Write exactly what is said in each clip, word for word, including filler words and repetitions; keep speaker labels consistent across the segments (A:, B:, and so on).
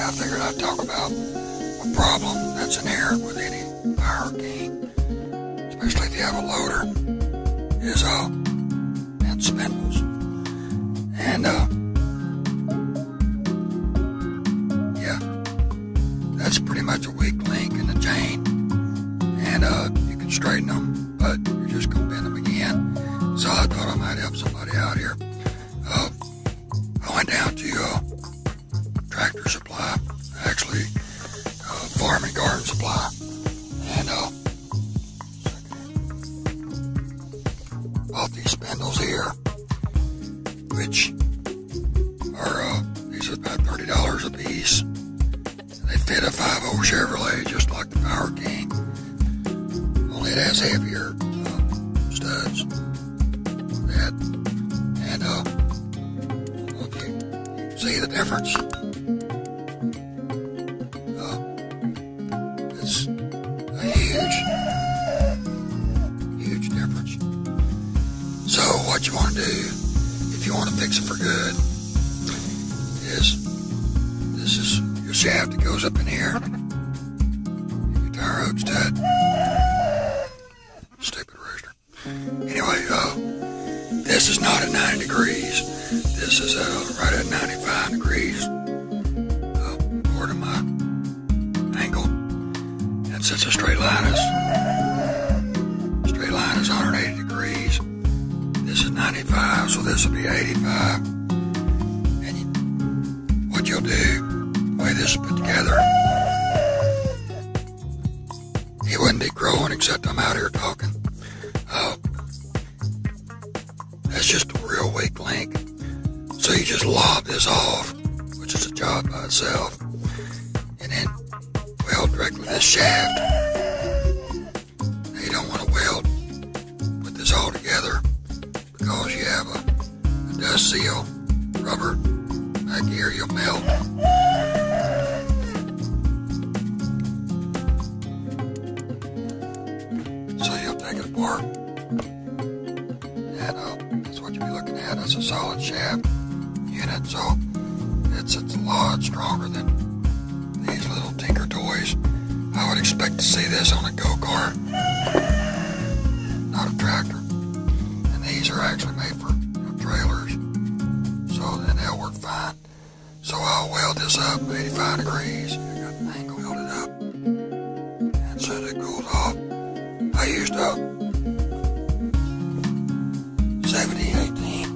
A: I figured I'd talk about a problem that's inherent with any Power King, especially if you have a loader, is uh, bent spindles. And uh, yeah, that's pretty much a weak link in the chain. And uh, you can straighten them, but you're just going to bend them again. So I thought I might help somebody out here. Uh, I went down to uh, Tractor Supply, actually uh, Farm and Garden Supply, and uh, bought these spindles here, which are uh, these are about thirty dollars a piece. They fit a five oh Chevrolet just like the Power King, only it has heavier uh, studs. That and uh, okay, see the difference? Uh, it's a huge, huge difference. So what you want to do, if you want to fix it for good, is this is your shaft that goes up in here. Your tire hooks tight. Stupid rooster. Anyway, uh, this is not at ninety degrees. This is uh, right at ninety-five degrees. Uh, part of my angle. And since a straight line is straight line is one hundred eighty degrees, this is ninety-five, so this will be eighty-five. And you, what you'll do, the way this is put together, he wouldn't be growing except I'm out here talking. Uh, that's just a real weak link. So you just lob this off, which is a job by itself, and then weld directly this shaft. Now you don't want to weld, put this all together, because you have a, a dust seal rubber back here, you'll melt. So you'll take it apart, and uh, that's what you'll be looking at. It's a solid shaft unit, so it's, it's a lot stronger than these little tinker toys. I would expect to see this on a go-kart, not a tractor. And these are actually made for, you know, trailers, so then they'll work fine. So I'll weld this up eighty-five degrees. I got the angle welded up, and so it cooled off. I used up seventy eighteen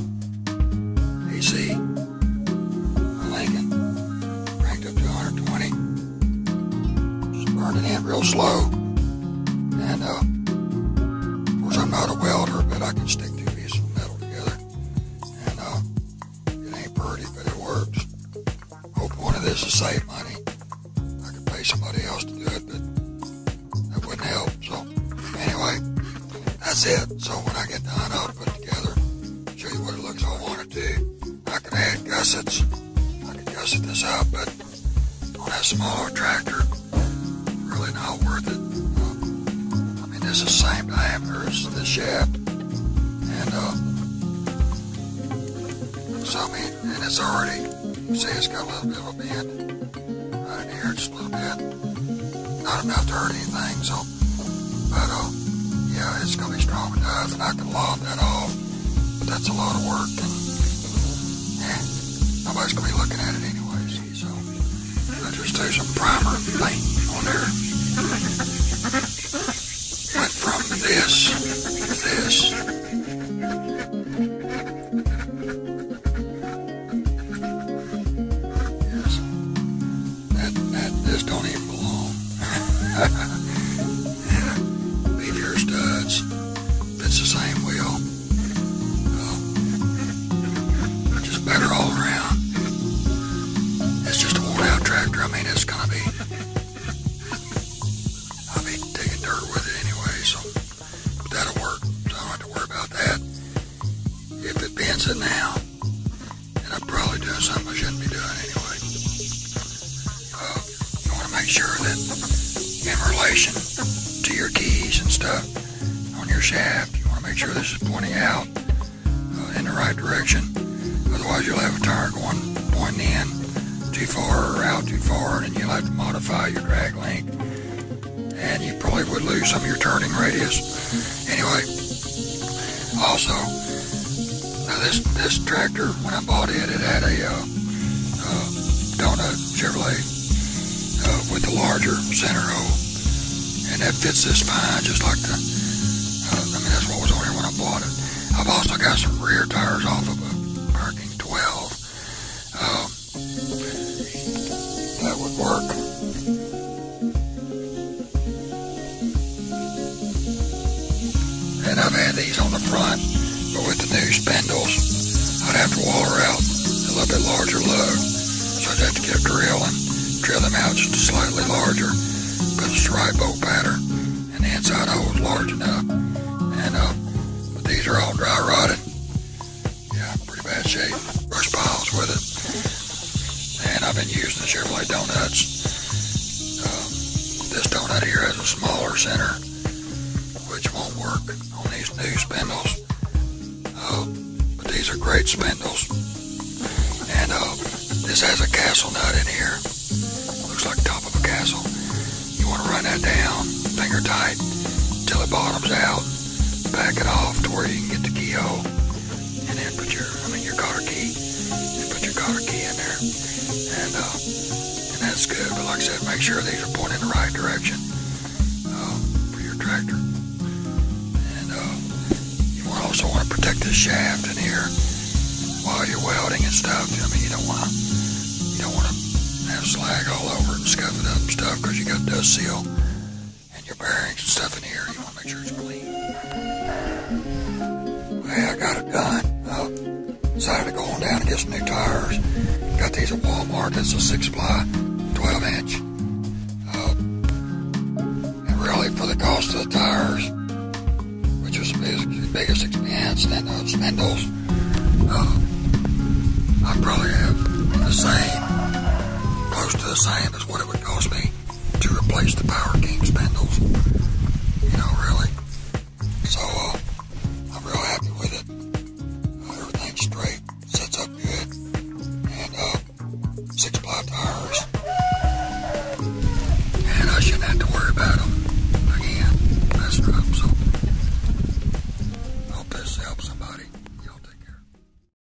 A: A C, a Lincoln, cranked up to one hundred twenty. Just burned it in real slow. And uh, of course I'm not a welder, but I can stick two pieces of metal together. And uh, it ain't pretty, but it works. Hope one of this will save money. I could pay somebody else to do it, but that wouldn't help. So anyway, that's it. So when I get done, I'll put it together, show you what it looks like I want to do. I could add gussets. I could gusset this up, but on that smaller tractor, really not worth it. Uh, I mean, this is the same diameter as this shaft, and uh, so I mean, and it's already, you see, it's got a little bit of a bend right in here, just a little bit, not enough to hurt anything. So, but uh, yeah, it's gonna be strong enough, and I can lob that off. But that's a lot of work, and yeah, nobody's gonna be looking at it anyways. So I just do some primer paint on there. Went from this to this. Yes, that that this don't even belong. Yeah, beefier studs, fits the same wheel. Just better all around. It's just a worn out tractor. I mean, it's gonna be, I'll be digging dirt with it anyway, so but that'll work. So I don't have to worry about that. If it bends it now, then I'm probably doing something I shouldn't be doing anyway. Uh, you want to make sure that in relation to your keys and stuff on your shaft, you want to make sure this is pointing out uh, in the right direction. Otherwise, you'll have a tire going pointing in too far or out out too far, and then you'll have to modify your drag length, and you probably would lose some of your turning radius. Anyway, also, now this this tractor, when I bought it, it had a uh, uh, donut Chevrolet uh, with the larger center hole, and that fits this fine, just like the. Uh, I mean, that's what was on here when I bought it. I've also got some rear tires off of a Power King twelve. Um, that would work. And I've had these on the front, but with the new spindles, I'd have to water out a little bit larger lug. So I'd have to get a drill and drill them out just slightly larger, but it's the right bolt pattern, and the inside hole is large enough. And uh, but these are all dry rotted. Yeah, pretty bad shape. Brush piles with it. And I've been using the Chevrolet donuts. Um, this donut here has a smaller center, which won't work on these new spindles. Uh, but these are great spindles. And uh, this has a castle nut in here. Looks like the top of a castle. You want to run that down, finger tight, till it bottoms out. Back it off to where you can get the keyhole, and then put your, I mean your cotter key, and put your cotter key in there, and uh, and that's good. But like I said, make sure these are pointing in the right direction uh, for your tractor. And uh, you also want to protect this shaft in here while you're welding and stuff. I mean, you don't want to, you don't want to have slag all over it and scuff it up and stuff, because you got dust seal and your bearings and stuff in here. You want to make sure it's clean. Hey, I got it done. Uh, decided to go on down and get some new tires. Got these at Walmart. That's a six ply, twelve inch. Uh, and really, for the cost of the tires, which was the biggest, biggest expense, and the spindles, uh, I probably have the same, close to the same as what it would cost me to replace the Power King spindles.